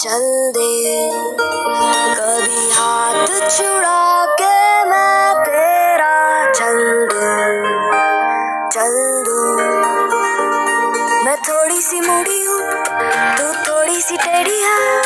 चल दे, कभी हाथ छुड़ा के मैं तेरा चल दूं। मैं थोड़ी सी मुड़ी हूँ, तू थोड़ी सी टेढ़ी है,